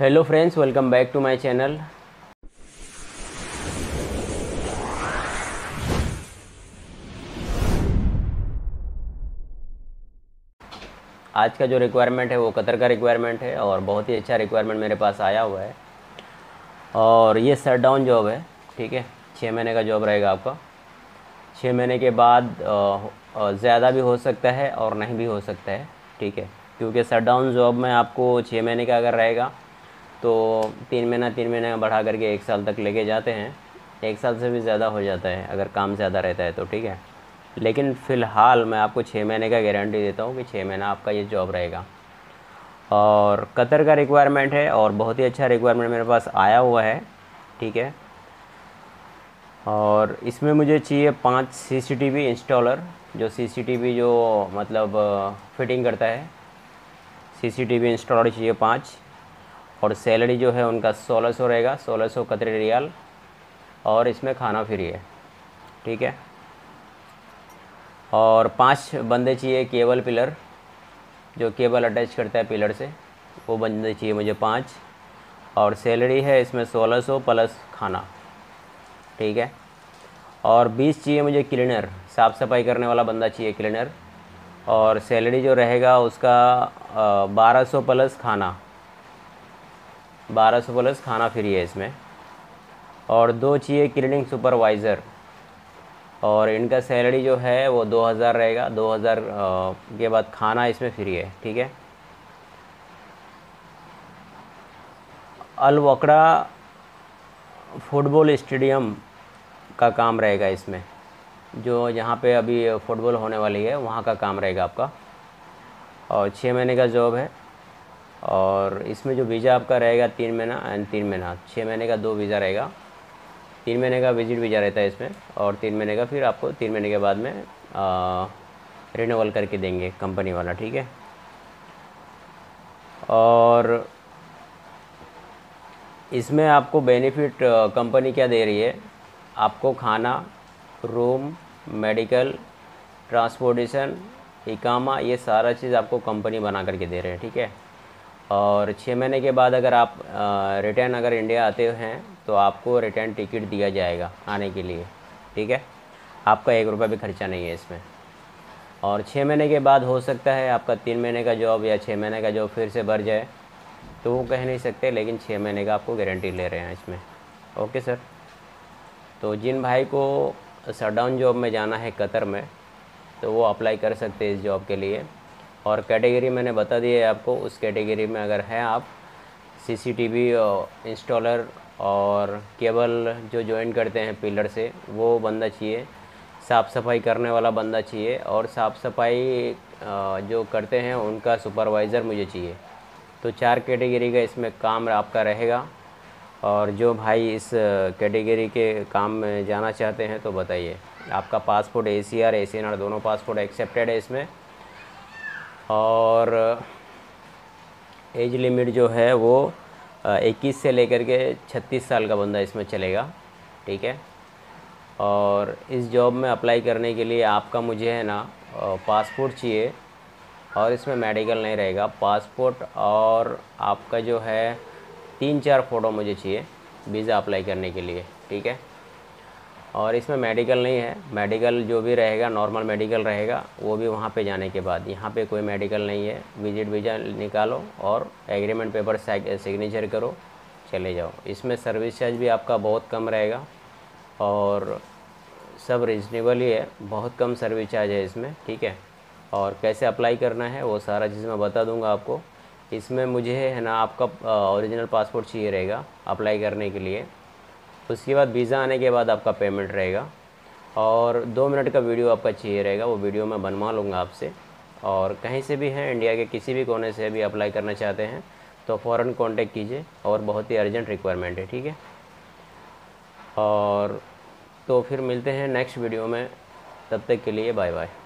Hello friends, welcome back to my channel. आज का जो रिक्वायरमेंट है वो कतर का रिक्वायरमेंट है और बहुत ही अच्छा रिक्वायरमेंट मेरे पास आया हुआ है। और ये शट डाउन जॉब है, ठीक है। 6 महीने का जॉब रहेगा आपका। 6 महीने के बाद ज़्यादा भी हो सकता है और नहीं भी हो सकता है, ठीक है। क्योंकि शट डाउन जॉब में आपको 6 महीने का अगर रहेगा तो 3 महीना बढ़ा करके 1 साल तक लेके जाते हैं। 1 साल से भी ज़्यादा हो जाता है अगर काम ज़्यादा रहता है तो, ठीक है। लेकिन फ़िलहाल मैं आपको 6 महीने का गारंटी देता हूँ कि 6 महीना आपका ये जॉब रहेगा। और कतर का रिक्वायरमेंट है और बहुत ही अच्छा रिक्वायरमेंट मेरे पास आया हुआ है, ठीक है। और इसमें मुझे चाहिए 5 सीसीटीवी इंस्टॉलर, जो सीसीटीवी जो मतलब फिटिंग करता है। सीसीटीवी इंस्टॉलर चाहिए 5। और सैलरी जो है उनका 1600 रहेगा, 1600 कतरी रियाल। और इसमें खाना फ्री है, ठीक है। और 5 बंदे चाहिए केबल पिलर, जो केबल अटैच करता है पिलर से, वो बंदे चाहिए मुझे 5। और सैलरी है इसमें 1600 प्लस खाना, ठीक है। और 20 चाहिए मुझे क्लीनर, साफ़ सफाई करने वाला बंदा चाहिए क्लीनर। और सैलरी जो रहेगा उसका 1200 प्लस खाना, 1200 प्लस खाना फ्री है इसमें। और 2 चाहिए क्लीनिंग सुपरवाइज़र, और इनका सैलरी जो है वो 2000 रहेगा। 2000 के बाद खाना इसमें फ्री है, ठीक है। अल वकड़ा फुटबॉल स्टेडियम का काम रहेगा इसमें, जो यहाँ पे अभी फुटबॉल होने वाली है वहाँ का काम रहेगा आपका। और 6 महीने का जॉब है। और इसमें जो वीज़ा आपका रहेगा 3 महीना एंड 3 महीना, 6 महीने का 2 वीज़ा रहेगा। 3 महीने का विजिट वीज़ा रहता है इसमें, और 3 महीने का फिर आपको 3 महीने के बाद में रिन्यूअल करके देंगे कंपनी वाला, ठीक है। और इसमें आपको बेनिफिट कंपनी क्या दे रही है, आपको खाना, रूम, मेडिकल, ट्रांसपोर्टेशन, इकामा, ये सारा चीज़ आपको कंपनी बना करके दे रहे हैं, ठीक है। और 6 महीने के बाद अगर आप रिटर्न अगर इंडिया आते हैं तो आपको रिटर्न टिकट दिया जाएगा आने के लिए, ठीक है। आपका 1 रुपया भी खर्चा नहीं है इसमें। और 6 महीने के बाद हो सकता है आपका 3 महीने का जॉब या 6 महीने का जॉब फिर से भर जाए, तो वो कह नहीं सकते, लेकिन 6 महीने का आपको गारंटी ले रहे हैं इसमें। Okay sir. तो जिन भाई को शट डाउन जॉब में जाना है कतर में, तो वो अप्लाई कर सकते हैं इस जॉब के लिए। और कैटेगरी मैंने बता दी है आपको, उस कैटेगरी में अगर हैं आप, सीसीटीवी इंस्टॉलर और केबल जो जॉइन करते हैं पिलर से, वो बंदा चाहिए। साफ़ सफाई करने वाला बंदा चाहिए, और साफ़ सफाई जो करते हैं उनका सुपरवाइज़र मुझे चाहिए। तो 4 कैटेगरी का इसमें काम आपका रहेगा। और जो भाई इस कैटेगरी के काम में जाना चाहते हैं तो बताइए। आपका पासपोर्ट ACR ACNR दोनों पासपोर्ट एक्सेप्टेड है इसमें। और एज लिमिट जो है वो 21 से लेकर के 36 साल का बंदा इसमें चलेगा, ठीक है। और इस जॉब में अप्लाई करने के लिए आपका मुझे है ना पासपोर्ट चाहिए, और इसमें मेडिकल नहीं रहेगा। पासपोर्ट और आपका जो है 3-4 फ़ोटो मुझे चाहिए वीज़ा अप्लाई करने के लिए, ठीक है। और इसमें मेडिकल नहीं है, मेडिकल जो भी रहेगा नॉर्मल मेडिकल रहेगा, वो भी वहाँ पे जाने के बाद। यहाँ पे कोई मेडिकल नहीं है। विजिट वीज़ा निकालो और एग्रीमेंट पेपर सिग्नेचर करो, चले जाओ। इसमें सर्विस चार्ज भी आपका बहुत कम रहेगा, और सब रीजनेबल ही है, बहुत कम सर्विस चार्ज है इसमें, ठीक है। और कैसे अप्लाई करना है वो सारा चीज़ मैं बता दूंगा आपको। इसमें मुझे है ना आपका ओरिजिनल पासपोर्ट चाहिए रहेगा अप्लाई करने के लिए। उसके बाद वीज़ा आने के बाद आपका पेमेंट रहेगा। और 2 मिनट का वीडियो आपका चाहिए रहेगा, वो वीडियो मैं बनवा लूँगा आपसे। और कहीं से भी हैं, इंडिया के किसी भी कोने से भी अप्लाई करना चाहते हैं तो फ़ौरन कांटेक्ट कीजिए, और बहुत ही अर्जेंट रिक्वायरमेंट है, ठीक है। और तो फिर मिलते हैं नेक्स्ट वीडियो में, तब तक के लिए बाय बाय।